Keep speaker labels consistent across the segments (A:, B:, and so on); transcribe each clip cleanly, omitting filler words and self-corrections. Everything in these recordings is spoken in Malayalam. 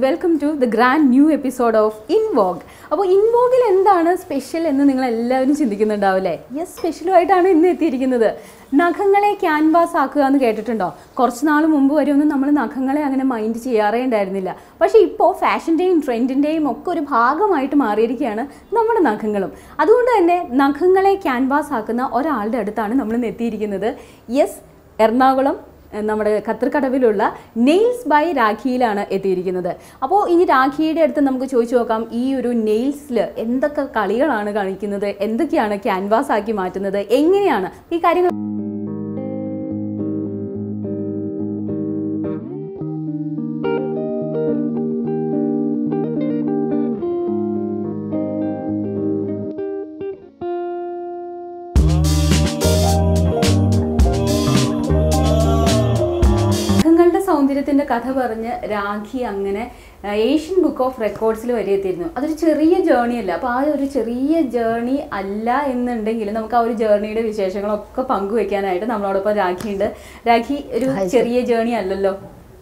A: welcome to the grand new episode of In Vogue. അപ്പോൾ ഇൻ വോഗിൽ എന്താണ് സ്പെഷ്യൽ എന്ന് നിങ്ങൾ എല്ലാവരും ചിന്തിക്കുന്നുണ്ടാവില്ലേ? യെസ്, സ്പെഷ്യലുമായിട്ടാണ് ഇന്ന് എത്തിയിരിക്കുന്നത്. നഖങ്ങളെ ക്യാൻവാസ് ആക്കുക എന്ന് കേട്ടിട്ടുണ്ടോ? കുറച്ച് നാൾ മുമ്പ് വരെ ഒന്നും നമ്മൾ നഖങ്ങളെ അങ്ങനെ മൈൻഡ് ചെയ്യാറേ ഉണ്ടായിരുന്നില്ല. പക്ഷേ ഇപ്പോൾ ഫാഷൻ്റെയും ട്രെൻഡിൻ്റെയും ഒക്കെ ഒരു ഭാഗമായിട്ട് മാറിയിരിക്കുകയാണ് നമ്മുടെ നഖങ്ങളും. അതുകൊണ്ട് തന്നെ നഖങ്ങളെ ക്യാൻവാസ് ആക്കുന്ന ഒരാളുടെ അടുത്താണ് നമ്മൾ ഇന്ന് എത്തിയിരിക്കുന്നത്. യെസ്, എറണാകുളം നമ്മുടെ കത്തർക്കടവിലുള്ള നെയിൽസ് ബൈ രാഖിയിലാണ് എത്തിയിരിക്കുന്നത്. അപ്പോൾ ഇനി രാഖിയുടെ അടുത്ത് നമുക്ക് ചോദിച്ചു നോക്കാം, ഈ ഒരു നെയിൽസിൽ എന്തൊക്കെ കളികളാണ് കളിക്കുന്നത്, എന്തൊക്കെയാണ് ക്യാൻവാസ് ആക്കി മാറ്റുന്നത്, എങ്ങനെയാണ് ഈ കാര്യങ്ങൾ. സൗന്ദര്യത്തിൻ്റെ കഥ പറഞ്ഞ് രാഖി അങ്ങനെ ഏഷ്യൻ ബുക്ക് ഓഫ് റെക്കോർഡ്സിൽ വരെ എത്തിയിരുന്നു. അതൊരു ചെറിയ ജേർണി അല്ല. അപ്പോൾ ആ ഒരു ചെറിയ ജേർണി അല്ല എന്നുണ്ടെങ്കിൽ നമുക്ക് ആ ഒരു ജേർണിയുടെ വിശേഷങ്ങളൊക്കെ പങ്കുവെക്കാനായിട്ട് നമ്മളോടൊപ്പം രാഖിയുണ്ട്. രാഖി, ഒരു ചെറിയ ജേർണി അല്ലല്ലോ?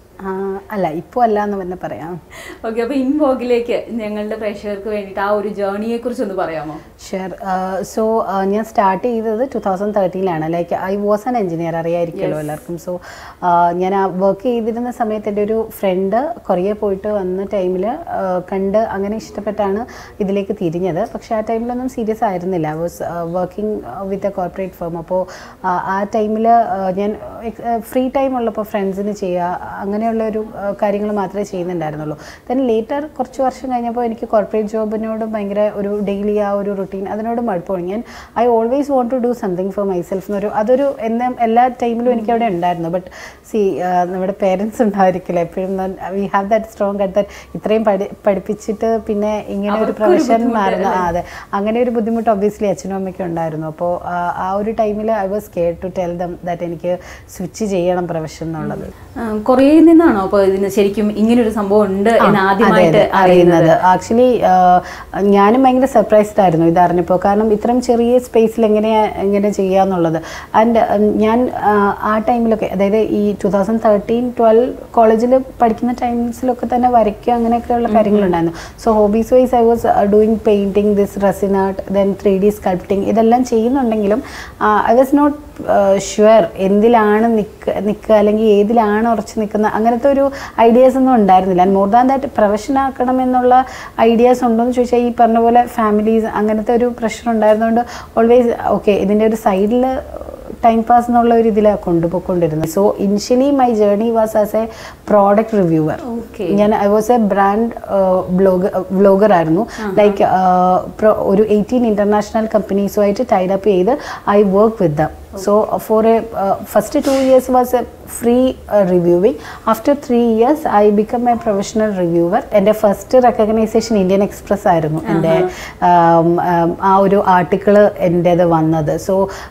B: അല്ല, ഇപ്പോൾ അല്ല എന്ന് തന്നെ പറയാം.
A: ഓക്കെ, അപ്പോൾ ഇൻ വോഗിലേക്ക് ഞങ്ങളുടെ പ്രേക്ഷകർക്ക് വേണ്ടിയിട്ട് ആ ഒരു ജേർണിയെ കുറിച്ച് ഒന്ന് പറയാമോ?
B: ഷുവർ. സോ ഞാൻ സ്റ്റാർട്ട് ചെയ്തത് 2013 like I was an engineer, അറിയായിരിക്കുമല്ലോ എല്ലാവർക്കും. സോ ഞാൻ വർക്ക് ചെയ്തിരുന്ന സമയത്ത് എൻ്റെ ഒരു ഫ്രണ്ട് കൊറിയ പോയിട്ട് വന്ന ടൈമിൽ കണ്ട് അങ്ങനെ ഇഷ്ടപ്പെട്ടാണ് ഇതിലേക്ക് തിരിഞ്ഞത്. പക്ഷേ ആ ടൈമിലൊന്നും സീരിയസ് ആയിരുന്നില്ല. I was working with a corporate firm. അപ്പോൾ ആ ടൈമിൽ ഞാൻ ഫ്രീ ടൈം ഉള്ളപ്പോൾ ഫ്രണ്ട്സിന് ചെയ്യുക അങ്ങനെയുള്ളൊരു കാര്യങ്ങൾ മാത്രമേ ചെയ്യുന്നുണ്ടായിരുന്നുള്ളൂ. ദെൻ ലേറ്റർ കുറച്ച് വർഷം കഴിഞ്ഞപ്പോൾ എനിക്ക് കോർപ്പറേറ്റ് ജോബിനോട് ഭയങ്കര ഒരു ഡെയിലി ആ ഒരു റുട്ടീൻ അതിനോട് മടുപ്പോയി. ഞാൻ I always want to do something for myself എന്നൊരു അതൊരു എല്ലാ ടൈമിലും എനിക്കവിടെ ഉണ്ടായിരുന്നു. ബട്ട് നമ്മുടെ പേരൻസ് ഉണ്ടായിരിക്കില്ല എപ്പോഴും. We have that strong at that ഇത്രയും പഠിപ്പിച്ചിട്ട് പിന്നെ ഇങ്ങനെ ഒരു പ്രൊഫഷൻ മാറുന്ന അതെ അങ്ങനെ ഒരു ബുദ്ധിമുട്ട് ഒബ്വിയസ്ലി അച്ഛനും അമ്മയ്ക്കും ഉണ്ടായിരുന്നു. അപ്പോൾ ആ ഒരു ടൈമിൽ I was scared to tell them that എനിക്ക് സ്വിച്ച് ചെയ്യണം പ്രൊഫഷൻ എന്നുള്ളത്.
A: കൊറിയയിൽ നിന്നാണോ അപ്പോൾ ഇതിന് ശരിക്കും ഇങ്ങനൊരു സംഭവം ഉണ്ട് എന്ന് ആദ്യമായിട്ട് അറിയുന്നത്?
B: ആക്ച്വലി ഞാനും ഭയങ്കര സർപ്രൈസ്ഡ് ആയിരുന്നു ഇതറിഞ്ഞപ്പോൾ. കാരണം ഇത്രയും ചെറിയ സ്പേസിൽ എങ്ങനെ ചെയ്യാന്നുള്ളത്. ആൻഡ് ഞാൻ ആ ടൈമിലൊക്കെ, അതായത് ഈ 2013-12 കോളേജിൽ പഠിക്കുന്ന ടൈംസിലൊക്കെ തന്നെ വരയ്ക്കുക അങ്ങനെയൊക്കെയുള്ള കാര്യങ്ങളുണ്ടായിരുന്നു. So hobbies wise I was doing painting, this resin art, then 3D sculpting, ഇതെല്ലാം ചെയ്യുന്നുണ്ടെങ്കിലും ഐ വാസ് നോട്ട് ഷുവർ എന്തിലാണ് നിൽക്കുക അല്ലെങ്കിൽ ഏതിലാണ് ഉറച്ച് നിൽക്കുന്ന അങ്ങനത്തെ ഒരു ഐഡിയാസ് ഒന്നും ഉണ്ടായിരുന്നില്ല. And more than that profession ആക്കണം എന്നുള്ള ഐഡിയാസ് ഉണ്ടോ എന്ന് ചോദിച്ചാൽ ഈ പറഞ്ഞ പോലെ ഫാമിലീസ് അങ്ങനത്തെ ഒരു പ്രഷർ ഉണ്ടായിരുന്നതുകൊണ്ട് ഓൾവേസ് ഓക്കെ ഇതിൻ്റെ ഒരു സൈഡിൽ ടൈം പാസ് എന്നുള്ള ഒരു ഇതിലാണ് കൊണ്ടുപോയിക്കൊണ്ടിരുന്നത്. So initially my journey was as a product reviewer. ഞാൻ I was a brand vlogger ആയിരുന്നു. ലൈക്ക് ഒരു 18 ഇന്റർനാഷണൽ കമ്പനീസുമായിട്ട് ടൈഡ് അപ്പ് ചെയ്ത് I work with them. So for a first 2 years was a free reviewing. After 3 years I became a professional reviewer. എൻ്റെ ഫസ്റ്റ് റെക്കഗ്നൈസേഷൻ ഇന്ത്യൻ എക്സ്പ്രസ് ആയിരുന്നു. എൻ്റെ ആ ഒരു ആർട്ടിക്കിൾ എൻ്റേത് വന്നത്. സോ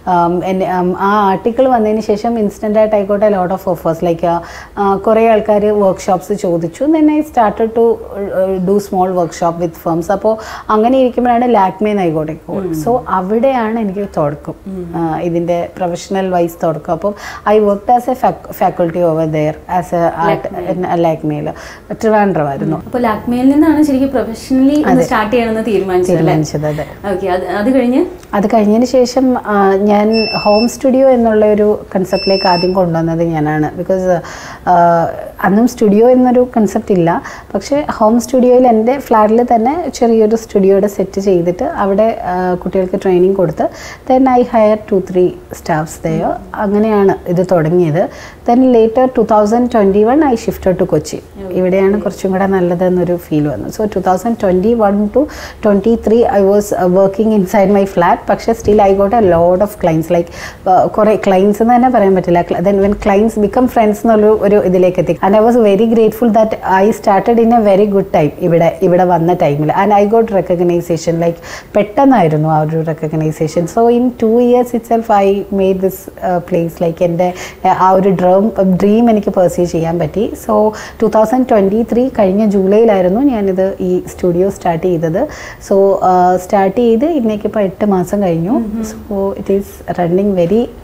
B: ആ ആർട്ടിക്കിൾ വന്നതിന് ശേഷം ഇൻസ്റ്റൻ്റായിട്ട് ആയിക്കോട്ടെ ലോട്ട് ഓഫ് ഓഫേഴ്സ് ലൈക്ക് കുറേ ആൾക്കാർ വർക്ക്ഷോപ്സ് ചോദിച്ചു. Then I started to do small workshop with firms. അപ്പോൾ അങ്ങനെ ഇരിക്കുമ്പോഴാണ് ലാക്മേന്ന് ആയിക്കോട്ടെ. സോ അവിടെയാണ് എനിക്ക് തുടക്കം ഇതിൻ്റെ പ്രൊഫഷണൽ വൈസ് തുടക്കം. അപ്പം I worked as a faculty over there as a art ലാക്മേയിൽ. ട്രിവാൻഡ്രം ആയിരുന്നു.
A: അപ്പോൾ ലാക്മേയിൽ നിന്നാണ് ശരിക്കും പ്രൊഫഷണലി സ്റ്റാർട്ട് ചെയ്യണമെന്ന് തീരുമാനിച്ചത്. അതെ. ഓക്കെ, അത്
B: കഴിഞ്ഞതിന് ശേഷം ഞാൻ ഹോം സ്റ്റുഡിയോ എന്നുള്ള ഒരു കൺസെപ്റ്റിലേക്ക് ആദ്യം കൊണ്ടുവന്നത് ഞാനാണ്. ബിക്കോസ് അന്നും സ്റ്റുഡിയോ എന്നൊരു കൺസെപ്റ്റ് ഇല്ല. പക്ഷേ ഹോം സ്റ്റുഡിയോയിൽ എൻ്റെ ഫ്ലാറ്റിൽ തന്നെ ചെറിയൊരു സ്റ്റുഡിയോയുടെ സെറ്റ് ചെയ്തിട്ട് അവിടെ കുട്ടികൾക്ക് ട്രെയിനിങ് കൊടുത്ത് ദെൻ ഐ ഹയർ 2-3 സ്റ്റാഫ്സ് ദയോ. അങ്ങനെയാണ് ഇത് തുടങ്ങിയത്. Then later 2021 I shifted to Kochi. ഇവിടെയാണ് കുറച്ചും കൂടെ നല്ലതെന്നൊരു ഫീൽ വന്നു. So 2021 to 23 I was working inside my flat. പക്ഷേ still I got a lot of clients. Like കുറേ ക്ലൈൻസ് എന്ന് തന്നെ പറയാൻ പറ്റില്ല. Then when clients become friends ഒരു ഇതിലേക്ക് എത്തി. And I was very grateful that I started in a very good time ഇവിടെ വന്ന ടൈമിൽ. And I got recognition. Like പെട്ടെന്നായിരുന്നു ആ ഒരു recognition. So in 2 years itself I made this place. ലൈക്ക് എൻ്റെ ആ ഒരു ഡ്രീം എനിക്ക് പെർസീവ് ചെയ്യാൻ പറ്റി. സോ 2023 കഴിഞ്ഞ ജൂലൈയിലായിരുന്നു ഞാനിത് ഈ സ്റ്റുഡിയോ സ്റ്റാർട്ട് ചെയ്തത്. സോ സ്റ്റാർട്ട് ചെയ്ത് ഇന്നേക്കിപ്പോൾ 8 മാസം കഴിഞ്ഞു. So it is running very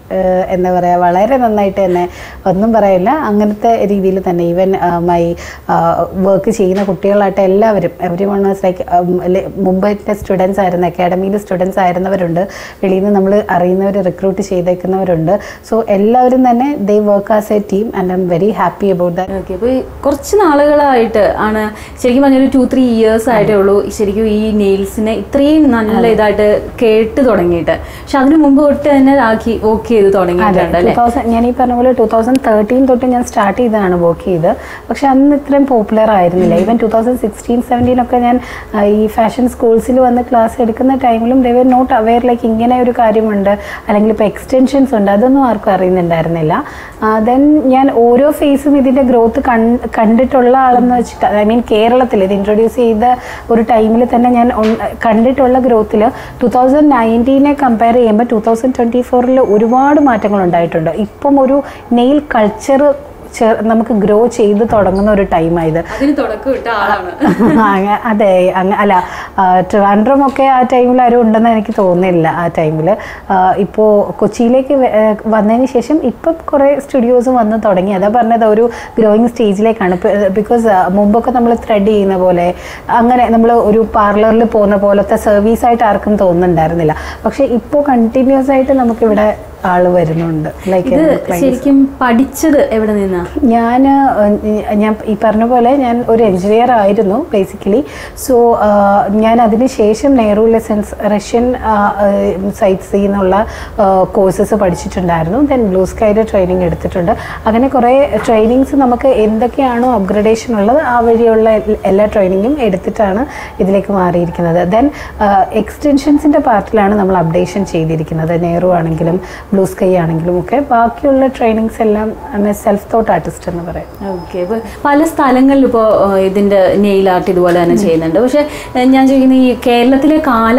B: എന്താ പറയുക, വളരെ നന്നായിട്ട് തന്നെ, ഒന്നും പറയില്ല, അങ്ങനത്തെ രീതിയിൽ തന്നെ. ഈവൻ മൈ വർക്ക് ചെയ്യുന്ന കുട്ടികളായിട്ട് എല്ലാവരും, എവരി വൺ വാസ് ലൈക്ക്, മുംബൈത്തെ സ്റ്റുഡൻസ് ആയിരുന്നു, അക്കാഡമിയിൽ സ്റ്റുഡൻസ് ആയിരുന്നവരുണ്ട്, വെളിയിൽ നിന്ന് നമ്മൾ അറിയുന്നവർ റിക്രൂട്ട് ചെയ്തേക്കുന്നവരുണ്ട്. സോ എല്ലാവരും തന്നെ they work as a team and I'm very happy about that.
A: Okay, അപ്പോൾ കുറച്ച് നാളുകളായിട്ട് ആണ് ശരിക്കും പറഞ്ഞൊരു 2-3 years ആയിട്ടേ ഉള്ളൂ ശരിക്കും ഈ നെയിൽസിനെ ഇത്രയും നല്ല ഇതായിട്ട് കേട്ട് തുടങ്ങിയിട്ട്. പക്ഷെ അതിന് മുമ്പ് തൊട്ട് തന്നെ രാഖി വർക്ക് ചെയ്ത് തുടങ്ങിയിട്ടുണ്ടല്ലേ?
B: ഞാൻ ഈ പറഞ്ഞ പോലെ 2013 തൊട്ട് ഞാൻ സ്റ്റാർട്ട് ചെയ്തതാണ് വർക്ക് ചെയ്ത്. പക്ഷെ അന്ന് ഇത്രയും പോപ്പുലർ ആയിരുന്നില്ല. ഈവൻ 2016-17 ഒക്കെ ഞാൻ ഈ ഫാഷൻ സ്കൂൾസിൽ വന്ന് ക്ലാസ് എടുക്കുന്ന ടൈമിലും they were not aware like ഇങ്ങനെ ഒരു കാര്യമുണ്ട്, അല്ലെങ്കിൽ ഇപ്പോൾ എക്സ്റ്റൻഷൻസ് ഉണ്ട്, അതൊന്നും ആർക്കും അറിയുന്നുണ്ടായിരുന്നില്ല. ദെൻ ഞാൻ ഓരോ ഫേസും ഇതിൻ്റെ ഗ്രോത്ത് കണ്ടിട്ടുള്ള ആളെന്ന് വെച്ചിട്ട്, ഐ മീൻ കേരളത്തിൽ ഇത് ഇൻട്രൊഡ്യൂസ് ചെയ്ത ഒരു ടൈമിൽ തന്നെ ഞാൻ കണ്ടിട്ടുള്ള ഗ്രോത്തിൽ 2019 കമ്പയർ ചെയ്യുമ്പോൾ 2024 ഒരുപാട് മാറ്റങ്ങൾ ഉണ്ടായിട്ടുണ്ട്. ഇപ്പം ഒരു നെയിൽ കൾച്ചർ നമുക്ക് ഗ്രോ ചെയ്ത് തുടങ്ങുന്ന ഒരു ടൈമായത്. അതെ, അല്ല, ട്രിവാൻഡ്രം ഒക്കെ ആ ടൈമിൽ ആരും ഉണ്ടെന്ന് എനിക്ക് തോന്നുന്നില്ല. ആ ടൈമിൽ ഇപ്പോൾ കൊച്ചിയിലേക്ക് വന്നതിന് ശേഷം ഇപ്പം കുറേ സ്റ്റുഡിയോസ് വന്ന് തുടങ്ങി. അതാ പറഞ്ഞത്, ഒരു ഗ്രോയിങ് സ്റ്റേജിലേക്കാണ്. ബിക്കോസ് മുമ്പൊക്കെ നമ്മൾ ത്രെഡ് ചെയ്യുന്ന പോലെ, അങ്ങനെ നമ്മൾ ഒരു പാർലറിൽ പോകുന്ന പോലത്തെ സർവീസായിട്ട് ആർക്കും തോന്നുന്നുണ്ടായിരുന്നില്ല. പക്ഷേ ഇപ്പോൾ കണ്ടിന്യൂസ് ആയിട്ട് നമുക്കിവിടെ ആള് വരുന്നുണ്ട്. ലൈക്ക്
A: ശരിക്കും പഠിച്ചത് എവിടെ നിന്നാ?
B: ഞാൻ ഈ പറഞ്ഞ പോലെ ഞാൻ ഒരു എഞ്ചിനീയർ ആയിരുന്നു ബേസിക്കലി. സോ ഞാൻ അതിന് ശേഷം നെഹ്റു ലെസൺസ്, റഷ്യൻ സൈറ്റ്സ് എന്നുള്ള കോഴ്സസ് പഠിച്ചിട്ടുണ്ടായിരുന്നു. ദെൻ ബ്ലൂ സ്കൈയുടെ ട്രെയിനിങ് എടുത്തിട്ടുണ്ട്. അങ്ങനെ കുറേ ട്രെയിനിങ്സ് നമുക്ക് എന്തൊക്കെയാണോ അപ്ഗ്രഡേഷൻ ഉള്ളത് ആ വഴിയുള്ള എല്ലാ ട്രെയിനിങ്ങും എടുത്തിട്ടാണ് ഇതിലേക്ക് മാറിയിരിക്കുന്നത്. ദെൻ എക്സ്റ്റൻഷൻസിൻ്റെ പാർട്ടിലാണ് നമ്മൾ അപ്ഡേഷൻ ചെയ്തിരിക്കുന്നത്. നെഹ്റു ആണെങ്കിലും ബ്ലൂ സ്കൈ ആണെങ്കിലും ഒക്കെ. ബാക്കിയുള്ള ട്രെയിനിങ്സ് എല്ലാം സെൽഫ് തോട്ട് ആർട്ടിസ്റ്റ് എന്ന് പറയും.
A: ഓക്കെ, ഇപ്പോൾ പല സ്ഥലങ്ങളിലും ഇപ്പോൾ ഇതിൻ്റെ നെയിൽ ആർട്ട് ഇതുപോലെ തന്നെ ചെയ്യുന്നുണ്ട്. പക്ഷേ ഞാൻ ചോദിക്കുന്നത്, ഈ കേരളത്തിലെ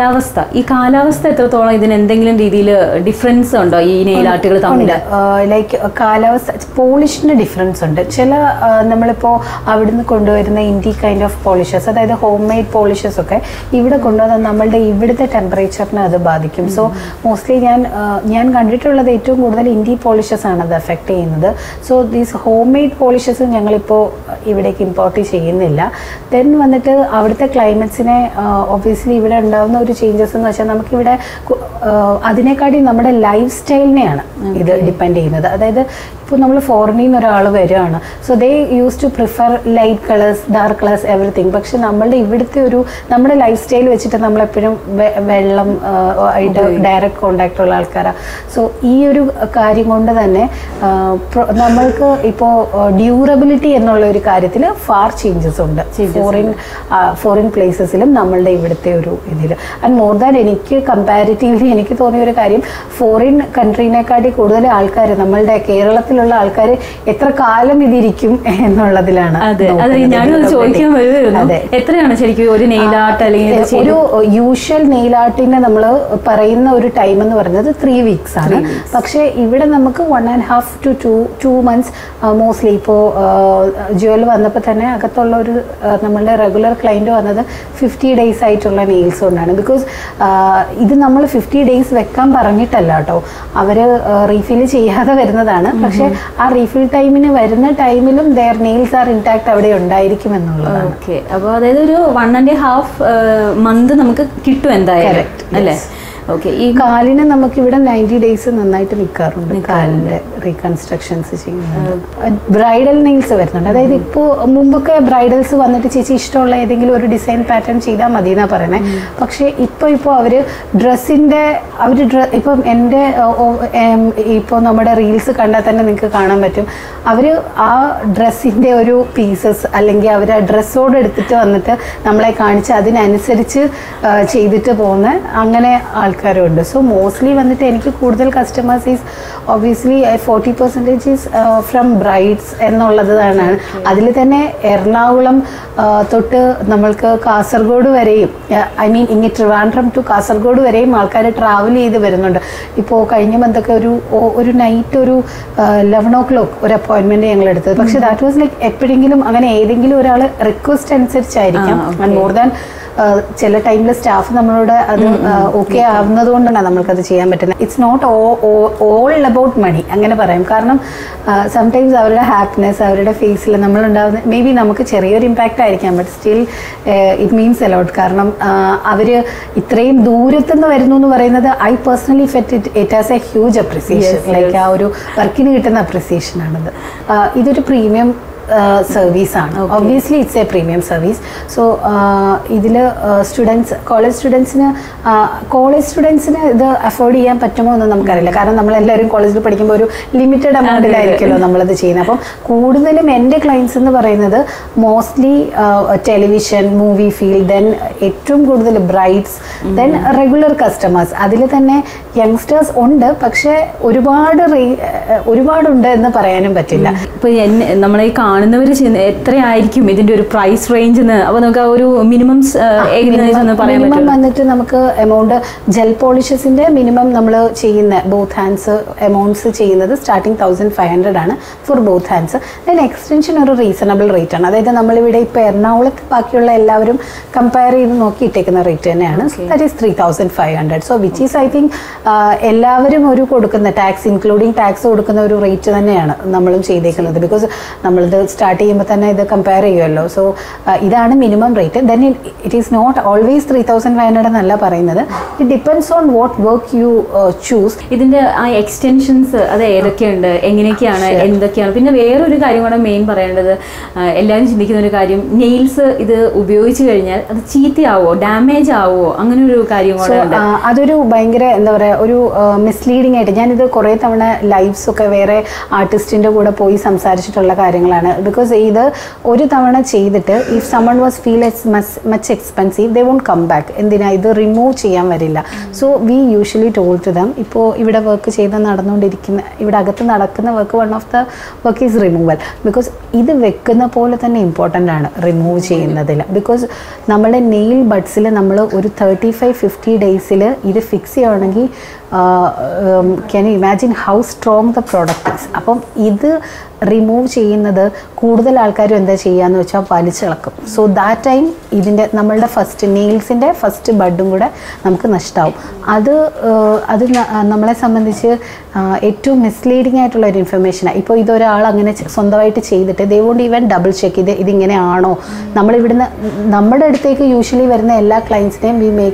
A: ഈ കാലാവസ്ഥ എത്രത്തോളം ഇതിന് എന്തെങ്കിലും രീതിയിൽ ഡിഫറൻസ് ഉണ്ടോ ഈ നെയിൽ ആർട്ടുകൾ തമ്മിൽ?
B: ലൈക്ക് കാലാവസ്ഥ, പോളിഷിന് ഡിഫറൻസ് ഉണ്ട്. ചില നമ്മളിപ്പോൾ അവിടുന്ന് കൊണ്ടുവരുന്ന ഇൻഡി കൈൻഡ് ഓഫ് പോളിഷസ്, അതായത് ഹോം മെയ്ഡ് പോളിഷസ് ഒക്കെ ഇവിടെ കൊണ്ടുവന്നാൽ നമ്മളുടെ ഇവിടുത്തെ ടെമ്പറേച്ചറിനെ അത് ബാധിക്കും. സോ മോസ്റ്റ്ലി ഞാൻ കണ്ടിട്ടുള്ളത് ഏറ്റവും കൂടുതൽ ഇൻഡി പോളിഷസ് ആണ് അത് എഫക്റ്റ് ചെയ്യുന്നത്. So these home made polishes ഞങ്ങളിപ്പോൾ ഇവിടേക്ക് ഇമ്പോർട്ട് ചെയ്യുന്നില്ല. ദെൻ വന്നിട്ട് അവിടുത്തെ ക്ലൈമറ്റ്സിനെ ഒബ്വിയസ്ലി ഇവിടെ ഉണ്ടാകുന്ന ഒരു ചേഞ്ചസ് എന്ന് വെച്ചാൽ നമുക്കിവിടെ അതിനെക്കാട്ടി നമ്മുടെ ലൈഫ് സ്റ്റൈലിനെയാണ് ഇത് ഡിപ്പെൻഡ് ചെയ്യുന്നത്. അതായത് ഇപ്പോൾ നമ്മൾ ഫോറിനിൽ നിന്ന് ഒരാൾ വരികയാണ്, so they use to prefer light colours, dark colours, everything. പക്ഷെ നമ്മളുടെ ഇവിടുത്തെ നമ്മുടെ ലൈഫ് സ്റ്റൈൽ വെച്ചിട്ട് നമ്മളെപ്പോഴും വെള്ളം ആയിട്ട് ഡയറക്റ്റ് കോണ്ടാക്ട് ഉള്ള ആൾക്കാരാണ്. സോ ഈ ഒരു കാര്യം കൊണ്ട് തന്നെ നമ്മൾക്ക് ഇപ്പോൾ ഡ്യൂറബിലിറ്റി എന്നുള്ള ഒരു കാര്യത്തിൽ ഫാർ ചേഞ്ചസ് ഉണ്ട് ഫോറിൻ പ്ലേസസിലും നമ്മളുടെ ഇവിടുത്തെ ഒരു ഇതിൽ. ആൻഡ് മോർ ദാൻ കമ്പാരിറ്റീവ്ലി എനിക്ക് തോന്നിയ ഒരു കാര്യം, ഫോറിൻ കൺട്രീനെക്കാട്ടി കൂടുതൽ ആൾക്കാർ നമ്മളുടെ കേരളത്തിലുള്ള ആൾക്കാർ എത്ര കാലം ഇതിരിക്കും എന്നുള്ളതിലാണ്.
A: എത്രയാണ് ശരിക്കും ഒരു നെയിൽ ആർട്ട് അല്ലെങ്കിൽ
B: ഒരു യൂഷ്വൽ നെയിൽ ആർട്ടിനെ നമ്മൾ പറയുന്ന ഒരു ടൈം എന്ന് പറയുന്നത് 3 weeks ആണ്. പക്ഷേ ഇവിടെ നമുക്ക് 1.5 to 2 months മോസ്റ്റ്ലി. ഇപ്പോൾ ജുവൽ വന്നപ്പോൾ തന്നെ അകത്തുള്ള ഒരു നമ്മളുടെ റെഗുലർ ക്ലയൻറ്റ് വന്നത് 50 days ആയിട്ടുള്ള നെയിൽസ് കൊണ്ടാണ്. ബിക്കോസ് ഇത് നമ്മൾ 50 days വെക്കാൻ പറഞ്ഞിട്ടല്ല കേട്ടോ, അവർ റീഫിൽ ചെയ്യാതെ വരുന്നതാണ്. പക്ഷെ ആ റീഫിൽ ടൈമിന് വരുന്ന ടൈമിലും ദെയർ നെയിൽസ് ആർ ഇൻടാക്ട് അവിടെ ഉണ്ടായിരിക്കും എന്നുള്ളതാണ്.
A: ഓക്കെ, അപ്പോൾ അതായത് ഒരു 1.5 month നമുക്ക് കിട്ടും എന്തായാലും അല്ലേ? ഓക്കെ, ഈ
B: കാലിന് നമുക്കിവിടെ 90 days നന്നായിട്ട് നിൽക്കാറുണ്ട്. കാലിൻ്റെ റീകൺസ്ട്രക്ഷൻസ് ചെയ്യുന്നുണ്ട്. ബ്രൈഡൽ നെയിൽസ് വരുന്നുണ്ട്. അതായത് ഇപ്പോൾ മുമ്പൊക്കെ ബ്രൈഡൽസ് വന്നിട്ട് ചേച്ചി ഇഷ്ടമുള്ള ഏതെങ്കിലും ഒരു ഡിസൈൻ പാറ്റേൺ ചെയ്താൽ മതി എന്നാണ് പറയുന്നത്. പക്ഷേ ഇപ്പോൾ അവർ ഡ്രസ്സിൻ്റെ ഇപ്പം എൻ്റെ ഇപ്പോൾ നമ്മുടെ റീൽസ് കണ്ടാൽ തന്നെ നിങ്ങൾക്ക് കാണാൻ പറ്റും, അവർ ആ ഡ്രസ്സിൻ്റെ ഒരു പീസസ് അല്ലെങ്കിൽ അവർ ആ ഡ്രസ്സോട് എടുത്തിട്ട് വന്നിട്ട് നമ്മളെ കാണിച്ച് അതിനനുസരിച്ച് ചെയ്തിട്ട് പോകുന്ന അങ്ങനെ ആൾക്കാരുണ്ട്. സോ മോസ്റ്റ്ലി വന്നിട്ട് എനിക്ക് കൂടുതൽ customers is obviously 40% is from brides എന്നുള്ളതാണ്. അതിൽ തന്നെ എറണാകുളം തൊട്ട് നമ്മൾക്ക് കാസർഗോഡ് വരെയും, ഐ മീൻ ഇങ്ങനെ ട്രിവാൻഡ്രം ടു കാസർഗോഡ് വരെയും ആൾക്കാർ ട്രാവൽ ചെയ്ത് വരുന്നുണ്ട്. ഇപ്പോൾ കഴിഞ്ഞ മന്തൊക്കെ ഒരു നൈറ്റ് ഒരു 11 o'clock ഒരു അപ്പോയിൻമെൻറ്റ് ഞങ്ങൾ എടുത്തത്. പക്ഷേ ദാറ്റ് വാസ് ലൈക്ക് എപ്പോഴെങ്കിലും അങ്ങനെ ഏതെങ്കിലും ഒരാൾ റിക്വസ്റ്റ് അനുസരിച്ചായിരിക്കാം. ആൻഡ് മോർ ദാൻ ചില ടൈമിൽ സ്റ്റാഫ് നമ്മളോട് അത് ഓക്കെ ആവുന്നത് കൊണ്ടാണ് നമ്മൾക്കത് ചെയ്യാൻ പറ്റുന്നത്. It's not all about money അങ്ങനെ പറയാം. കാരണം സംടൈംസ് അവരുടെ ഹാപ്പിനെസ് അവരുടെ ഫേസിൽ നമ്മളുണ്ടാകുന്ന മേ ബി നമുക്ക് ചെറിയൊരു ഇമ്പാക്റ്റ് ആയിരിക്കാം, but still it means a lot. കാരണം അവർ ഇത്രയും ദൂരത്തുനിന്ന് വരുന്നു എന്ന് പറയുന്നത് I personally it has a huge appreciation. Like ആ ഒരു വർക്കിന് കിട്ടുന്ന അപ്രിസിയേഷൻ ആണത്. ഇതൊരു പ്രീമിയം സർവീസാണ്. Obviously it's a premium service. So ഇതിൽ സ്റ്റുഡൻസ് കോളേജ് സ്റ്റുഡൻസിന് ഇത് അഫോർഡ് ചെയ്യാൻ പറ്റുമോ എന്ന് നമുക്കറിയില്ല. കാരണം നമ്മളെല്ലാവരും കോളേജിൽ പഠിക്കുമ്പോൾ ഒരു ലിമിറ്റഡ് എമൗണ്ടിലായിരിക്കുമല്ലോ നമ്മളത് ചെയ്യുന്നത്. അപ്പം കൂടുതലും എൻ്റെ ക്ലയൻസ് എന്ന് പറയുന്നത് mostly television, movie field, then ഏറ്റവും കൂടുതൽ ബ്രൈഡ്സ്, ദെൻ റെഗുലർ കസ്റ്റമേഴ്സ്. അതിൽ തന്നെ യങ്സ്റ്റേഴ്സ് ഉണ്ട്, പക്ഷേ ഒരുപാടുണ്ട് എന്ന് പറയാനും പറ്റില്ല.
A: ഇപ്പോൾ നമ്മളെ കാണുന്നവർ എത്രയായിരിക്കും ഇതിന്റെ ഒരു പ്രൈസ് റേഞ്ച് എന്ന്? അപ്പോൾ നമുക്ക് ഒരു മിനിമം
B: വന്നിട്ട് നമുക്ക് എമൗണ്ട് ജെൽ പോളിഷസിന്റെ മിനിമം നമ്മൾ ചെയ്യുന്ന ബോത്ത് ഹാൻഡ്സ് എമൗണ്ട്സ് ചെയ്യുന്നത് സ്റ്റാർട്ടിങ് 1500 ആണ് for both hands. Then extension ഒരു റീസണബിൾ റേറ്റ് ആണ്. അതായത് നമ്മളിവിടെ ഇപ്പോൾ എറണാകുളത്ത് ബാക്കിയുള്ള എല്ലാവരും കമ്പയർ ചെയ്ത് നോക്കിയിട്ടേക്കുന്ന റേറ്റ് തന്നെയാണ്. That is 3500. So which is I think എല്ലാവരും ഒരു കൊടുക്കുന്ന ടാക്സ് ഇൻക്ലൂഡിങ് ടാക്സ് കൊടുക്കുന്ന ഒരു റേറ്റ് തന്നെയാണ് നമ്മളും ചെയ്തേക്കുന്നത്. ബിക്കോസ് നമ്മളിത് സ്റ്റാർട്ട് ചെയ്യുമ്പോൾ തന്നെ ഇത് കമ്പയർ ചെയ്യുമല്ലോ. സോ ഇതാണ് minimum rate. Then it is not always 3500 എന്നല്ല പറയുന്നത്. It depends on what work you choose.
A: ഇതിന്റെ ആ എക്സ്റ്റൻഷൻസ് അത് ഏതൊക്കെയുണ്ട്, എങ്ങനെയൊക്കെയാണ്, എന്തൊക്കെയാണ്? പിന്നെ വേറൊരു കാര്യം കൂടെ മെയിൻ പറയേണ്ടത്, എല്ലാവരും ചിന്തിക്കുന്ന ഒരു കാര്യം, നെയിൽസ് ഇത് ഉപയോഗിച്ച് കഴിഞ്ഞാൽ അത് ചീത്തയാവോ, ഡാമേജ് ആവോ, അങ്ങനെ ഒരു കാര്യം കൂടെ ഉണ്ട്.
B: അതൊരു ഭയങ്കര എന്താ പറയുക, ഒരു മിസ്ലീഡിങ് ആയിട്ട് ഞാനിത് കുറേ തവണ ലൈവ്സ് ഒക്കെ വേറെ ആർട്ടിസ്റ്റിൻ്റെ കൂടെ പോയി സംസാരിച്ചിട്ടുള്ള കാര്യങ്ങളാണ്. ബിക്കോസ് ഇത് ഒരു തവണ ചെയ്തിട്ട് if someone was feel much expensive they won't come back. എന്തിനാ ഇത് റിമൂവ് ചെയ്യാൻ വരില്ല. So we usually told to them, ഇപ്പോൾ ഇവിടെ വർക്ക് ചെയ്ത് നടന്നുകൊണ്ടിരിക്കുന്ന ഇവിടെ അകത്ത് നടക്കുന്ന work one of the work is removal. Because ഇത് വെക്കുന്ന പോലെ തന്നെ ഇമ്പോർട്ടൻ്റ് ആണ് റിമൂവ് ചെയ്യുന്നതിൽ. ബിക്കോസ് നമ്മുടെ നെയിൽ ബഡ്സിൽ നമ്മൾ ഒരു 35-50 ഡേയ്സിൽ ഇത് ഫിക്സ് ചെയ്യുകയാണെങ്കിൽ can you imagine how strong the product is. അപ്പം ഇത് റിമൂവ് ചെയ്യുന്നത് കൂടുതൽ ആൾക്കാരും എന്താ ചെയ്യുകയെന്ന് വെച്ചാൽ വലിച്ചിളക്കും. സോ ദാറ്റ് ടൈം ഇതിൻ്റെ നമ്മളുടെ ഫസ്റ്റ് നെയിൽസിൻ്റെ ഫസ്റ്റ് ബഡും കൂടെ നമുക്ക് നഷ്ടമാവും. അത് നമ്മളെ സംബന്ധിച്ച് ഏറ്റവും മിസ്ലീഡിങ് ആയിട്ടുള്ള ഒരു ഇൻഫർമേഷനാണ്. ഇപ്പോൾ ഇതൊരാൾ അങ്ങനെ സ്വന്തമായിട്ട് ചെയ്തിട്ട് they won't even double check ഇതിങ്ങനെ ആണോ. നമ്മളിവിടുന്ന് നമ്മുടെ അടുത്തേക്ക് യൂഷ്വലി വരുന്ന എല്ലാ ക്ലയൻസിനെയും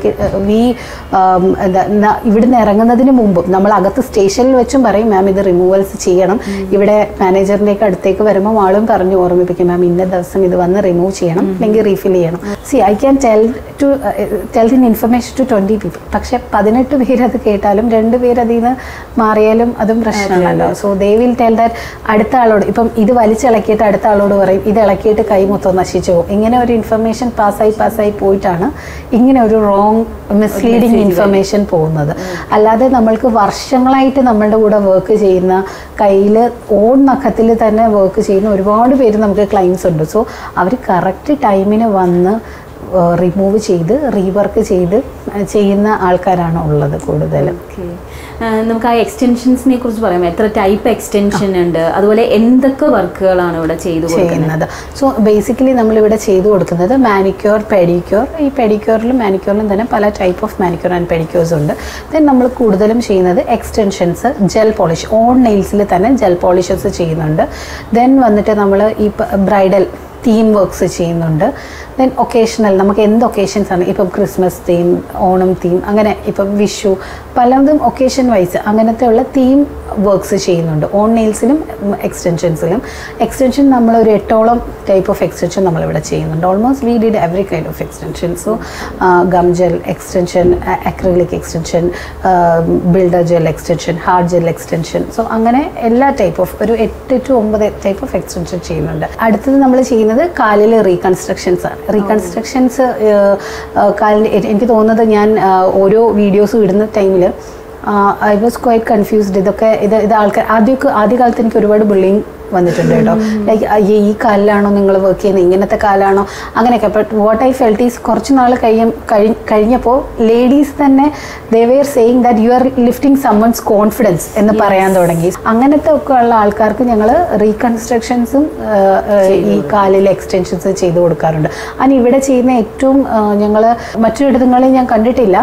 B: ഇവിടുന്ന് ഇറങ്ങുന്നതിന് മുമ്പും നമ്മൾ അകത്ത് സ്റ്റേഷനിൽ വെച്ചും പറയും, മാം ഇത് റിമൂവൽസ് ചെയ്യണം. ഇവിടെ മാനേജറിൻ്റെയൊക്കെ അടുത്തേക്ക് വരുമ്പോൾ ആളും പറഞ്ഞു ഓർമ്മിപ്പിക്കും, മാം ഇന്ന ദിവസം ഇത് വന്ന് റിമൂവ് ചെയ്യണം, അല്ലെങ്കിൽ റീഫിൽ ചെയ്യണം. See I can tell this information to 20 people. പക്ഷെ 18 പേര് അത് കേട്ടാലും 2 പേര് അതിൽ നിന്ന് മാറിയാലും അതും പ്രശ്നമാണല്ലോ. So they will tell that അടുത്ത ആളോട്, ഇപ്പം ഇത് വലിച്ചിളക്കിയിട്ട് അടുത്ത ആളോട് പറയും ഇത് ഇളക്കിയിട്ട് കൈ മൊത്തം നശിച്ചു പോകും. ഇങ്ങനെ ഒരു ഇൻഫർമേഷൻ പാസ്സായി പോയിട്ടാണ് ഇങ്ങനെ ഒരു റോങ് മിസ്ലീഡിങ് ഇൻഫർമേഷൻ പോകുന്നത്. അല്ലാതെ നമ്മൾക്ക് വർഷങ്ങളായിട്ട് നമ്മളുടെ കൂടെ വർക്ക് ചെയ്യുന്ന കയ്യിൽ ഓൺ നഖത്തിൽ തന്നെ വർക്ക് ചെയ്യുന്ന ഒരുപാട് പേര് നമുക്ക് ക്ലയൻസ് ഉണ്ട്. സോ അവർ കറക്റ്റ് ടൈമിന് വന്ന് റിമൂവ് ചെയ്ത് റീവർക്ക് ചെയ്ത് ചെയ്യുന്ന ആൾക്കാരാണ് ഉള്ളത് കൂടുതലും.
A: നമുക്ക് ആ എക്സ്റ്റൻഷൻസിനെ കുറിച്ച് പറയാം. എത്ര ടൈപ്പ് എക്സ്റ്റൻഷൻ ഉണ്ട്, അതുപോലെ എന്തൊക്കെ വർക്കുകളാണ് ഇവിടെ ചെയ്തു കൊടുക്കുന്നത്?
B: സോ ബേസിക്കലി നമ്മളിവിടെ ചെയ്തു കൊടുക്കുന്നത് മാനിക്യൂർ, പെഡിക്യൂർ. ഈ പെഡിക്യൂറിലും മാനിക്യൂറിലും തന്നെ പല type of manicure and pedicures ഉണ്ട്. ദെൻ നമ്മൾ കൂടുതലും ചെയ്യുന്നത് എക്സ്റ്റൻഷൻസ്, ജെൽ പോളിഷ്, ഓൺ നെയിൽസിൽ തന്നെ ജെൽ പോളിഷസ് ചെയ്യുന്നുണ്ട്. ദെൻ വന്നിട്ട് നമ്മൾ ഈ ബ്രൈഡൽ തീം വർക്ക്സ് ചെയ്യുന്നുണ്ട്. ദെൻ ഒക്കേഷണൽ നമുക്ക് എന്ത് ഒക്കേഷൻസ് ആണ്, ഇപ്പം ക്രിസ്മസ് തീം, ഓണം തീം, അങ്ങനെ ഇപ്പം വിഷു, പലതും ഒക്കേഷൻ വൈസ് അങ്ങനത്തെ ഉള്ള തീം വർക്ക്സ് ചെയ്യുന്നുണ്ട് ഓൺ നെയിൽസിലും എക്സ്റ്റൻഷൻസിലും. എക്സ്റ്റൻഷൻ നമ്മളൊരു 8ഓളം ടൈപ്പ് ഓഫ് എക്സ്റ്റൻഷൻ നമ്മളിവിടെ ചെയ്യുന്നുണ്ട്. Almost we did every kind of extension. So gum gel extension, acrylic extension, builder gel extension, hard gel extension. So അങ്ങനെ എല്ലാ ടൈപ്പ് ഓഫ് ഒരു 8 to 9 ടൈപ്പ് ഓഫ് എക്സ്റ്റൻഷൻ ചെയ്യുന്നുണ്ട്. അടുത്തത് നമ്മൾ ചെയ്യുന്നത് കാലിൽ റീകൺസ്ട്രക്ഷൻസ് ആണ്. റീകൺസ്ട്രക്ഷൻസ് കാലിൽ എനിക്ക് തോന്നുന്നത് ഞാൻ ഓരോ വീഡിയോസും ഇടുന്ന ടൈമിൽ ഐ വാസ് ക്വൈറ്റ് കൺഫ്യൂസ്ഡ്. ഇത് ആദ്യകാലത്ത് എനിക്ക് ഒരുപാട് ബുള്ളിങ് വന്നിട്ടുണ്ട് കേട്ടോ. ലൈക്ക് ഈ കാലിലാണോ നിങ്ങൾ വർക്ക് ചെയ്യുന്നത്, ഇങ്ങനത്തെ കാലാണോ, അങ്ങനെയൊക്കെ. But what I felt is കുറച്ച് നാൾ കഴിഞ്ഞപ്പോൾ ലേഡീസ് തന്നെ they were saying that you are lifting someone's confidence എന്ന് പറയാൻ തുടങ്ങി. അങ്ങനത്തെ ഒക്കെ ഉള്ള ആൾക്കാർക്ക് ഞങ്ങൾ റീകൺസ്ട്രക്ഷൻസും ഈ കാലിലെ എക്സ്റ്റൻഷൻസ് ചെയ്ത് കൊടുക്കാറുണ്ട്. അതിന് ഇവിടെ ചെയ്യുന്ന ഏറ്റവും ഞങ്ങൾ മറ്റൊരിടങ്ങളിൽ ഞാൻ കണ്ടിട്ടില്ല.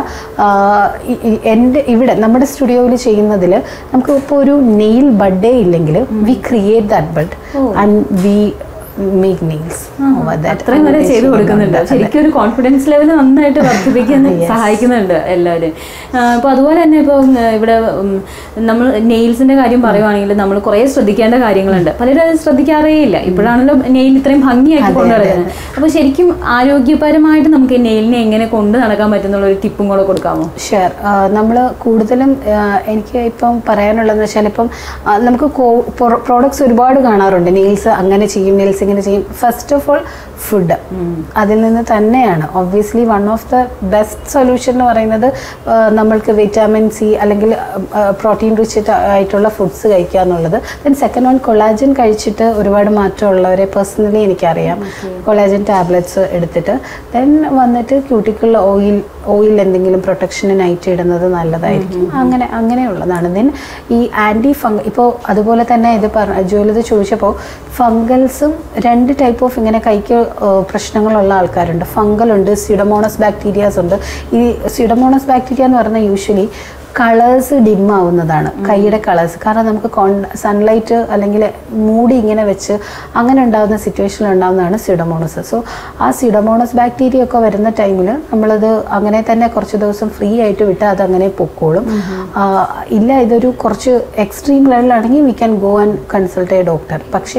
B: ഇവിടെ നമ്മുടെ സ്റ്റുഡിയോയിൽ ചെയ്യുന്നതിൽ നമുക്ക് ഇപ്പോൾ ഒരു നെയിൽ ബഡേ ഇല്ലെങ്കിൽ we create that bed and we make nails.
A: അത്രയും വരെ ചെയ്ത് കൊടുക്കുന്നുണ്ട്. ശരിക്കും ഒരു കോൺഫിഡൻസ് ലെവൽ നന്നായിട്ട് വർദ്ധിപ്പിക്കാൻ സഹായിക്കുന്നുണ്ട് എല്ലാവരും. ഇപ്പോൾ അതുപോലെ തന്നെ ഇപ്പോൾ ഇവിടെ നമ്മൾ നെയിൽസിന്റെ കാര്യം പറയുവാണെങ്കിൽ നമ്മൾ കുറേ ശ്രദ്ധിക്കേണ്ട കാര്യങ്ങളുണ്ട്. പലരും അത് ശ്രദ്ധിക്കാറേ ഇല്ല. ഇപ്പോഴാണല്ലോ നെയിൽ ഇത്രയും ഭംഗിയാക്കി കൊണ്ടു നടക്കുന്നത്. അപ്പോൾ ശരിക്കും ആരോഗ്യപരമായിട്ട് നമുക്ക് നെയിലിനെ എങ്ങനെ കൊണ്ട് നടക്കാൻ പറ്റുന്നുള്ള ഒരു ടിപ്പും കൂടെ കൊടുക്കാമോ?
B: ഷുവർ. നമ്മൾ കൂടുതലും എനിക്ക് ഇപ്പം പറയാനുള്ളതെന്ന് വെച്ചാൽ ഇപ്പം നമുക്ക് പ്രോഡക്ട്സ് ഒരുപാട് കാണാറുണ്ട്. നെയിൽസ് അങ്ങനെ ചെയ്യും, നെയിൽസ് ഇങ്ങനെ ചെയ്യും. ഫസ്റ്റ് ഓഫ് ഓൾ ഫുഡ് അതിൽ നിന്ന് തന്നെയാണ്. Obviously one of the best solution എന്ന് പറയുന്നത് നമ്മൾക്ക് വിറ്റാമിൻ സി അല്ലെങ്കിൽ പ്രോട്ടീൻ റിച്ച് ആയിട്ടുള്ള ഫുഡ്സ് കഴിക്കുക എന്നുള്ളത്. ദെൻ സെക്കൻഡ് വൺ കൊളാജൻ കഴിച്ചിട്ട് ഒരുപാട് മാറ്റമുള്ളവരെ പേഴ്സണലി എനിക്കറിയാം. കൊളാജൻ ടാബ്ലറ്റ്സ് എടുത്തിട്ട് ദെൻ വന്നിട്ട് ക്യൂട്ടിക്കിൾ ഓയിൽ എന്തെങ്കിലും പ്രൊട്ടക്ഷനായിട്ട് ഇടുന്നത് നല്ലതായിരിക്കും. അങ്ങനെയുള്ളതാണ്. ദെൻ ഈ ഇപ്പോൾ അതുപോലെ തന്നെ ഇത് ജോലിത് ചോദിച്ചപ്പോൾ ഫംഗൽസും 2 ടൈപ്പ് ഓഫ് ഇങ്ങനെ കൈക്ക് പ്രശ്നങ്ങളുള്ള ആൾക്കാരുണ്ട്. ഫംഗലുണ്ട്, സ്യൂഡോമോണസ് ബാക്ടീരിയാസ് ഉണ്ട്. ഈ സ്യൂഡോമോണസ് ബാക്ടീരിയ എന്ന് പറഞ്ഞാൽ യൂഷ്വലി കളേഴ്സ് ഡിം ആവുന്നതാണ്, കൈയുടെ കളേഴ്സ്. കാരണം നമുക്ക് സൺലൈറ്റ് അല്ലെങ്കിൽ മൂടി ഇങ്ങനെ വെച്ച് അങ്ങനെ ഉണ്ടാകുന്ന സിറ്റുവേഷനിൽ ഉണ്ടാകുന്നതാണ് സ്യൂഡോമോണസ്. സോ ആ സ്യൂഡോമോണസ് ബാക്ടീരിയ ഒക്കെ വരുന്ന ടൈമിൽ നമ്മളത് അങ്ങനെ തന്നെ കുറച്ച് ദിവസം ഫ്രീ ആയിട്ട് വിട്ടാൽ അതങ്ങനെ പൊക്കോളും. ഇല്ല ഇതൊരു കുറച്ച് എക്സ്ട്രീം ലെവലിലാണെങ്കിൽ we can go and consult a doctor. പക്ഷേ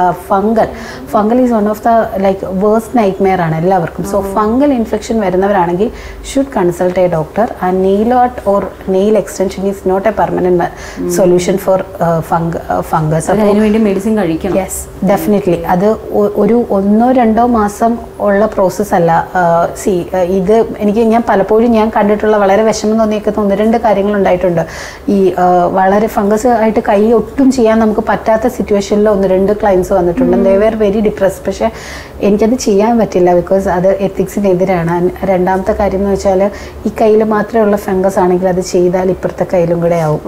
B: fungal is one of the like worst nightmare ആണ് എല്ലാവർക്കും. സോ ഫംഗൽ ഇൻഫെക്ഷൻ വരുന്നവരാണെങ്കിൽ should consult a doctor. And nail art or nail extension is not a permanent solution for fungus.
A: അതിനു വേണ്ടി മെഡിസിൻ കഴിക്കണം.
B: Yes, definitely. അത് ഒരു 1-2 മാസം ഉള്ള പ്രോസസ്സ് അല്ല. ഇത് ഞാൻ പലപ്പോഴും കണ്ടിട്ടുള്ള വളരെ വിഷമം തോന്നിയേക്കുന്ന 1-2 കാര്യങ്ങളുണ്ടായിട്ടുണ്ട്. ഈ വളരെ ഫംഗസ് ആയിട്ട് കൈ ഒട്ടും ചെയ്യാൻ നമുക്ക് പറ്റാത്ത സിറ്റുവേഷനിൽ 1-2 ക്ലയൻസ് വന്നിട്ടുണ്ട്. They were very depressed. പക്ഷേ എനിക്കത് ചെയ്യാൻ പറ്റില്ല, ബിക്കോസ് അത് എത്തിക്സിനെതിരാണ്. രണ്ടാമത്തെ കാര്യം എന്ന് വെച്ചാൽ ഈ കയ്യിൽ മാത്രമുള്ള ഫംഗസ് ആണെങ്കിൽ അത് ചെയ്താൽ ഇപ്പുറത്തെ കയ്യിലും കൂടെ ആവും.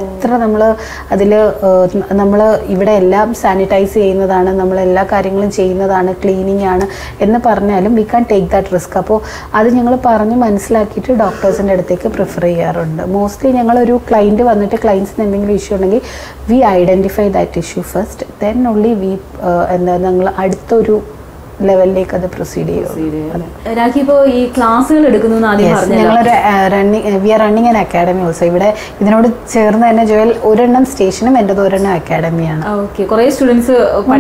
B: നമ്മൾ ഇവിടെ എല്ലാം സാനിറ്റൈസ് ചെയ്യുന്നതാണ്, നമ്മളെല്ലാ കാര്യങ്ങളും ചെയ്യുന്നതാണ്, ക്ലീനിങ് ആണ് എന്ന് പറഞ്ഞാലും we can take that risk. അപ്പോൾ അത് ഞങ്ങൾ പറഞ്ഞ് മനസ്സിലാക്കിയിട്ട് ഡോക്ടേഴ്സിൻ്റെ അടുത്തേക്ക് പ്രിഫർ ചെയ്യാറുണ്ട്. മോസ്റ്റ്ലി ഞങ്ങളൊരു ക്ലയൻറ്റ് വന്നിട്ട് ക്ലയൻസിന് എന്തെങ്കിലും ഇഷ്യൂ ഉണ്ടെങ്കിൽ we identify that issue first, then only we ഞങ്ങൾ അടുത്തൊരു ലെവലിലേക്ക് അത് പ്രൊസീഡ് ചെയ്യും.
A: രാഖി, ഇപ്പോൾ ഈ ക്ലാസ്സുകൾ എടുക്കുന്നു
B: ഞങ്ങളൊരു we are running an academy also. ഇവിടെ ഇതിനോട് ചേർന്ന് തന്നെ ജോയൽ ഒരെണ്ണം സ്റ്റേഷനും എൻ്റെ ഒരെണ്ണം അക്കാഡമിയാണ്.
A: കുറേ സ്റ്റുഡൻസ്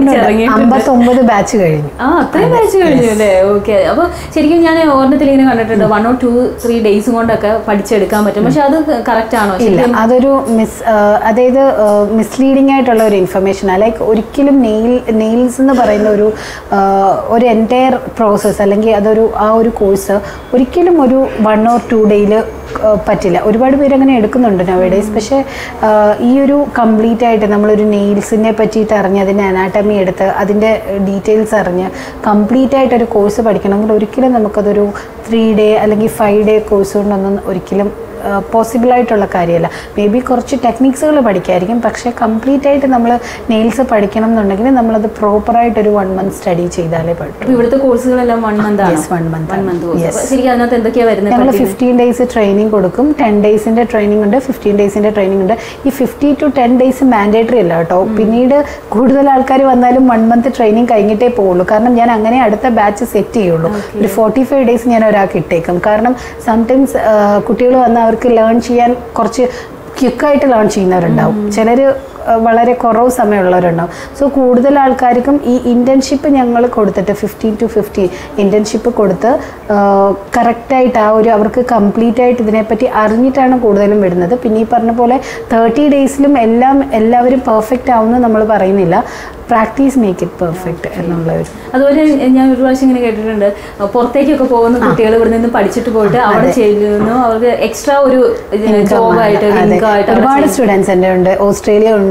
B: 59 ബാച്ച് കഴിഞ്ഞു.
A: അത്രയും ബാച്ച് കഴിഞ്ഞു അല്ലേ? ഓക്കെ. അപ്പോൾ ശരിക്കും ഞാൻ ഓർമ്മത്തിൽ ഇങ്ങനെ കണ്ടിട്ടുണ്ട് 1 or 2-3 ഡേയ്സ് കൊണ്ടൊക്കെ പഠിച്ചെടുക്കാൻ പറ്റും. പക്ഷെ അത് കറക്റ്റ് ആണോ?
B: ഇല്ല, അതൊരു അതായത് മിസ്ലീഡിംഗ് ആയിട്ടുള്ള ഒരു ഇൻഫർമേഷനാണ്. ലൈക്ക് ഒരിക്കലും നെയിൽസ് എന്ന് പറയുന്ന ഒരു എൻറ്റയർ പ്രോസസ്സ് അല്ലെങ്കിൽ ആ ഒരു കോഴ്സ് ഒരിക്കലും ഒരു 1 or 2 ഡേയിൽ പറ്റില്ല. ഒരുപാട് പേര് അങ്ങനെ എടുക്കുന്നുണ്ട് നവഡേയ്സ്. പക്ഷേ ഈ ഒരു കംപ്ലീറ്റ് ആയിട്ട് നമ്മളൊരു നെയിൽസിനെ പറ്റിയിട്ട് അറിഞ്ഞ് അതിൻ്റെ അനാട്ടമി എടുത്ത് അതിൻ്റെ ഡീറ്റെയിൽസ് അറിഞ്ഞ് കംപ്ലീറ്റ് ആയിട്ടൊരു കോഴ്സ് പഠിക്കണമെങ്കിൽ ഒരിക്കലും നമുക്കതൊരു 3 ഡേ അല്ലെങ്കിൽ 5 ഡേ കോഴ്സ് കൊണ്ടൊന്നും ഒരിക്കലും പോസിബിൾ ആയിട്ടുള്ള കാര്യമല്ല. മേ ബി കുറച്ച് ടെക്നിക്സുകൾ പഠിക്കായിരിക്കും, പക്ഷേ കംപ്ലീറ്റ് ആയിട്ട് നമ്മൾ നെയിൽസ് പഠിക്കണം എന്നുണ്ടെങ്കിൽ നമ്മളത് പ്രോപ്പറായിട്ടൊരു 1 month സ്റ്റഡി ചെയ്താലേ പറ്റും.
A: ഇവിടുത്തെ കോഴ്സുകളെല്ലാം 1 month ആണ്.
B: Yes, 1 month.
A: ശരിക്കും അതിനകത്ത് എന്തൊക്കെയാണ് വരുന്നത്?
B: ഞങ്ങൾ 15 ഡേയ്സ് ട്രെയിനിങ് കൊടുക്കും. 10 ഡേയ്സിൻ്റെ ട്രെയിനിങ് ഉണ്ട്, 15 ഡേയ്സിൻ്റെ ട്രെയിനിങ് ഉണ്ട്. ഈ 50 to 10 ഡേയ്സ് മാൻഡേറ്ററി അല്ല കേട്ടോ. പിന്നീട് കൂടുതൽ ആൾക്കാർ വന്നാലും 1 month ട്രെയിനിങ് കഴിഞ്ഞിട്ടേ പോവുള്ളൂ. കാരണം ഞാൻ അങ്ങനെ അടുത്ത ബാച്ച് സെറ്റ് ചെയ്യുള്ളൂ. ഒരു 45 ഡേയ്സ് ഞാൻ ഒരാൾക്ക് ഇട്ടേക്കും. കാരണം സംടൈംസ് കുട്ടികൾ വന്ന് അവർക്ക് ലേൺ ചെയ്യാൻ കുറച്ച് ക്വിക്കായിട്ട് ലേൺ ചെയ്യുന്നവരുണ്ടാവും, ചിലർ വളരെ കുറവ് സമയമുള്ളവരുണ്ടാവും. സോ കൂടുതൽ ആൾക്കാർക്കും ഈ ഇൻറ്റേൺഷിപ്പ് ഞങ്ങൾ കൊടുത്തിട്ട് 15 to 15 ഇൻറ്റേൺഷിപ്പ് കൊടുത്ത് കറക്റ്റായിട്ട് അവർക്ക് കംപ്ലീറ്റ് ആയിട്ട് ഇതിനെപ്പറ്റി അറിഞ്ഞിട്ടാണ് കൂടുതലും വിടുന്നത്. പിന്നെ ഈ പറഞ്ഞ പോലെ 30 ഡേയ്സിലും എല്ലാവരും പെർഫെക്റ്റ് ആവുമെന്ന് നമ്മൾ പറയുന്നില്ല. പ്രാക്ടീസ് മേക്ക് ഇറ്റ് പെർഫെക്റ്റ് എന്നുള്ള ഒരു.
A: അതുപോലെ ഞാൻ ഒരു പ്രാവശ്യം ഇങ്ങനെ കേട്ടിട്ടുണ്ട്, പുറത്തേക്കൊക്കെ പോകുന്ന കുട്ടികൾ ഇവിടെ നിന്ന് പഠിച്ചിട്ട് പോയിട്ട് അവിടെ ചെയ്യുന്നു, അവർക്ക് എക്സ്ട്രാ ഒരു ജോബായിട്ട്
B: ഒരുപാട് സ്റ്റുഡൻസ് എൻ്റെ ഉണ്ട്. ഓസ്ട്രേലിയ ഉണ്ട്,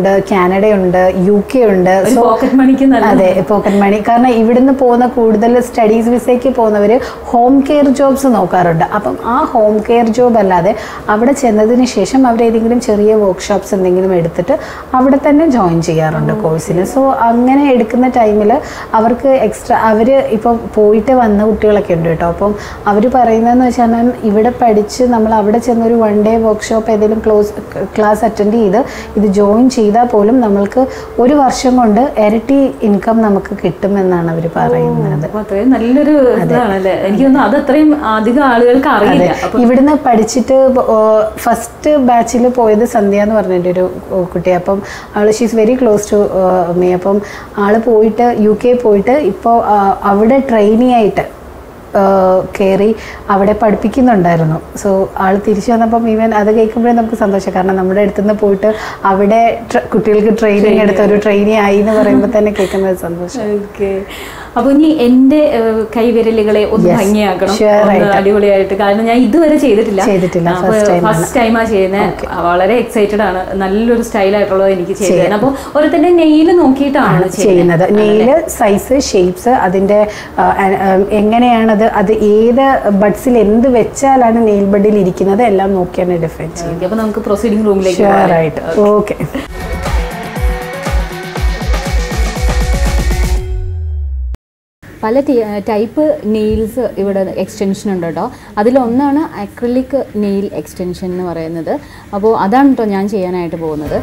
B: ഉണ്ട്, കാനഡയുണ്ട്, UK ഉണ്ട്.
A: ഒരു പോക്കറ്റ് മണിക്ക്
B: അതെ, പോക്കറ്റ് മണി. കാരണം ഇവിടുന്ന് പോകുന്ന കൂടുതൽ സ്റ്റഡീസ് വിസയ്ക്ക് പോകുന്നവർ ഹോം കെയർ ജോബ്സ് നോക്കാറുണ്ട്. അപ്പം ആ ഹോം കെയർ ജോബ് അല്ലാതെ അവിടെ ചെന്നതിന് ശേഷം അവരേതെങ്കിലും ചെറിയ വർക്ക്ഷോപ്സ് എന്തെങ്കിലും എടുത്തിട്ട് അവിടെ തന്നെ ജോയിൻ ചെയ്യാറുണ്ട് കോഴ്സിന്. സോ അങ്ങനെ എടുക്കുന്ന ടൈമിൽ അവർക്ക് എക്സ്ട്രാ അവർ ഇപ്പം പോയിട്ട് വന്ന കുട്ടികളൊക്കെ ഉണ്ട് കേട്ടോ. അപ്പം അവർ പറയുന്നതെന്ന് വെച്ചാൽ ഇവിടെ പഠിച്ച് നമ്മൾ അവിടെ ചെന്നൊരു 1 day വർക്ക്ഷോപ്പ് ഏതെങ്കിലും ക്ലാസ് അറ്റൻഡ് ചെയ്ത് ഇത് ജോയിൻ ചെയ്താൽ പോലും നമ്മൾക്ക് 1 വർഷം കൊണ്ട് ഇരട്ടി ഇൻകം നമുക്ക് കിട്ടുമെന്നാണ് അവർ പറയുന്നത്.
A: നല്ലൊരു ഇതാണല്ലേ. എനിക്ക് തോന്നുന്നു അത് അത്രയും അധികം ആളുകൾക്ക് അറിയില്ല.
B: ഇവിടുന്ന് പഠിച്ചിട്ട് ഫസ്റ്റ് ബാച്ചിൽ പോയത് സന്ധ്യ എന്ന് പറഞ്ഞിട്ട് ഒരു കുട്ടി. അപ്പം ആള് she's very close to me. അപ്പം ആള് പോയിട്ട് UK പോയിട്ട് ഇപ്പോൾ അവിടെ ട്രെയിനി ആയിട്ട് കയറി അവിടെ പഠിപ്പിക്കുന്നുണ്ടായിരുന്നു. സോ ആൾ തിരിച്ചു വന്നപ്പം ഈവൻ അത് കേൾക്കുമ്പോഴേ നമുക്ക് സന്തോഷം. കാരണം നമ്മുടെ അടുത്തുനിന്ന് പോയിട്ട് അവിടെ കുട്ടികൾക്ക് ട്രെയിനിങ് എടുത്ത ഒരു ട്രെയിനി ആയി എന്ന് പറയുമ്പോൾ തന്നെ കേൾക്കുന്നത് സന്തോഷം.
A: ഓക്കെ. അപ്പൊ ഇനി എന്റെ കൈവിരലുകളെ ഒന്ന് ഭംഗിയാക്കണം അടിപൊളിയായിട്ട്. കാരണം ഞാൻ ഇതുവരെ ചെയ്തിട്ടില്ല. ഫസ്റ്റ് ടൈമാ ചെയ്യുന്നത്. വളരെ എക്സൈറ്റഡ് ആണ്. നല്ലൊരു സ്റ്റൈലായിട്ടുള്ളത് എനിക്ക് ചെയ്തത്. അപ്പോൾ ഓരോരുത്തരുടെ നെയില് നോക്കിയിട്ടാണ്
B: ചെയ്യുന്നത്. നെയില് സൈസ്, ഷേപ്സ്, അതിന്റെ എങ്ങനെയാണത്, അത് ഏത് ബഡ്സിൽ എന്ത് വെച്ചാലാണ് നെയിൽ ബഡിൽ ഇരിക്കുന്നത് എല്ലാം നോക്കിയാണ് ഡിഫൈൻ ചെയ്യുന്നത്.
A: അപ്പൊ നമുക്ക് പ്രൊസീഡിംഗ് റൂമിലേക്ക്
B: ഓക്കെ.
A: പല ടൈപ്പ് നെയിൽസ് ഇവിടെ എക്സ്റ്റൻഷൻ ഉണ്ട് കേട്ടോ. അതിലൊന്നാണ് അക്രിലിക് നെയിൽ എക്സ്റ്റൻഷൻ എന്ന് പറയുന്നത്. അപ്പോൾ അതാണ് കേട്ടോ ഞാൻ ചെയ്യാനായിട്ട് പോകുന്നത്.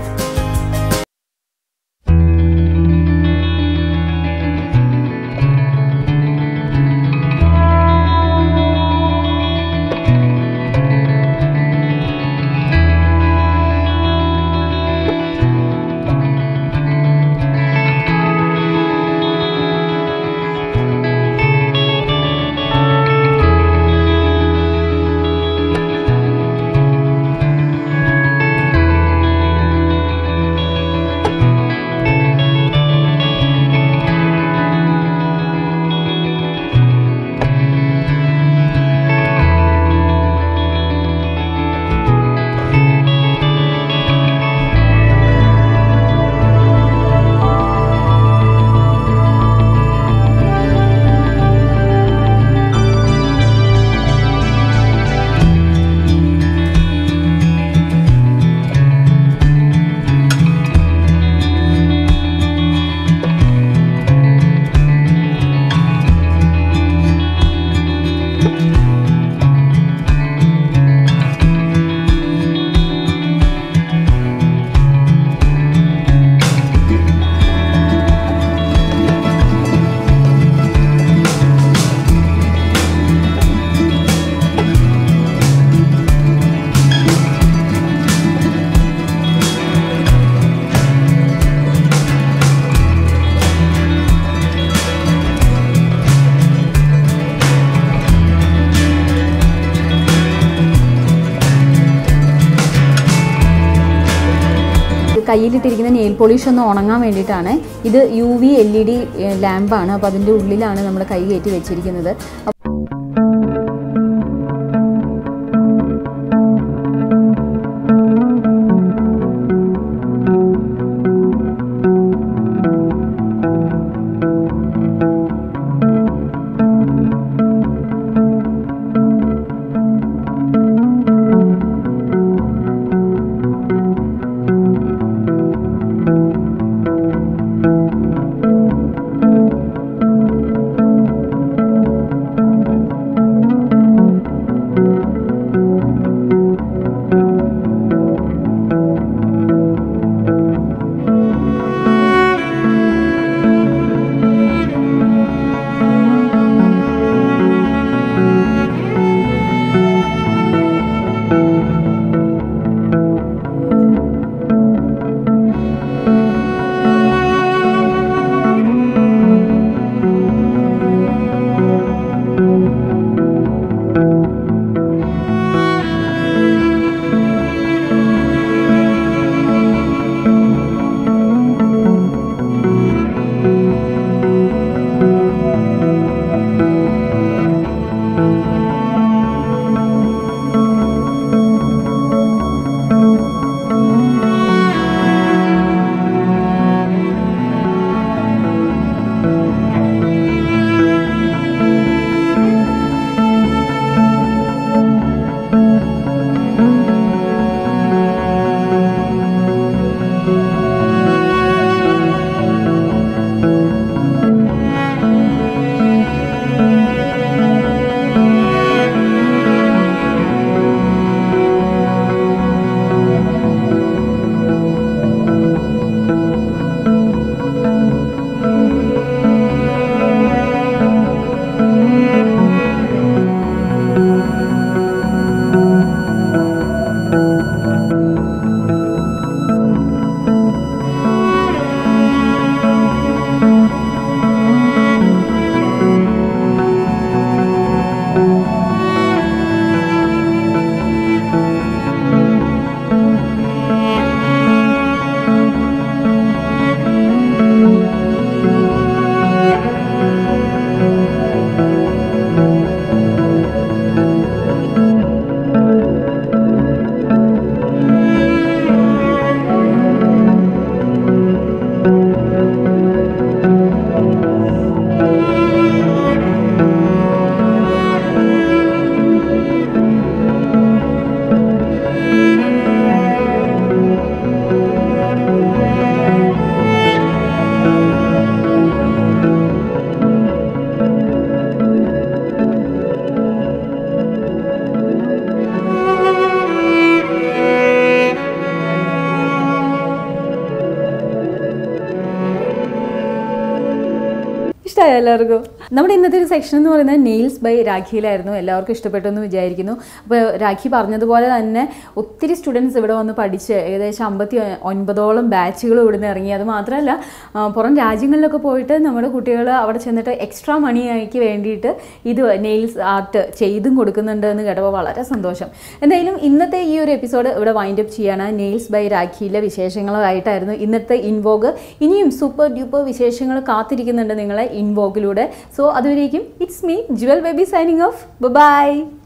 A: കയ്യിലിട്ടിരിക്കുന്ന നെയിൽ പോളിഷ് ഒന്ന് ഉണങ്ങാൻ വേണ്ടിയിട്ടാണ്. ഇത് UV LED ലാമ്പാണ്. അപ്പോൾ അതിൻ്റെ ഉള്ളിലാണ് നമ്മൾ കൈ കയറ്റി വെച്ചിരിക്കുന്നത്. ഇഷ്ടമായി എല്ലാവർക്കും. നമ്മുടെ ഇന്നത്തെ ഒരു സെക്ഷൻ എന്ന് പറയുന്നത് നെയിൽസ് ബൈ രാഖിയിലായിരുന്നു. എല്ലാവർക്കും ഇഷ്ടപ്പെട്ടു എന്ന് വിചാരിക്കുന്നു. അപ്പോൾ രാഖി പറഞ്ഞതുപോലെ തന്നെ ഒത്തിരി സ്റ്റുഡൻസ് ഇവിടെ വന്ന് പഠിച്ച് ഏകദേശം 59ഓളം ബാച്ചുകൾ ഇവിടുന്ന് ഇറങ്ങി. അത് മാത്രമല്ല പുറം രാജ്യങ്ങളിലൊക്കെ പോയിട്ട് നമ്മുടെ കുട്ടികൾ അവിടെ ചെന്നിട്ട് എക്സ്ട്രാ മണിക്ക് വേണ്ടിയിട്ട് ഇത് നെയിൽസ് ആർട്ട് ചെയ്തും കൊടുക്കുന്നുണ്ട് എന്ന് കേട്ടപ്പോൾ വളരെ സന്തോഷം. എന്തായാലും ഇന്നത്തെ ഈ ഒരു എപ്പിസോഡ് ഇവിടെ വൈൻഡ് അപ്പ് ചെയ്യാണ്. നെയിൽസ് ബൈ രാഖിയിലെ വിശേഷങ്ങളായിട്ടായിരുന്നു ഇന്നത്തെ ഇൻവോഗ്. ഇനിയും സൂപ്പർ ഡ്യൂപ്പർ വിശേഷങ്ങൾ കാത്തിരിക്കുന്നുണ്ട് നിങ്ങളെ ഇൻവോഗിലൂടെ. സോ അതുവരേക്കും it's me Jewel Baby signing off. By.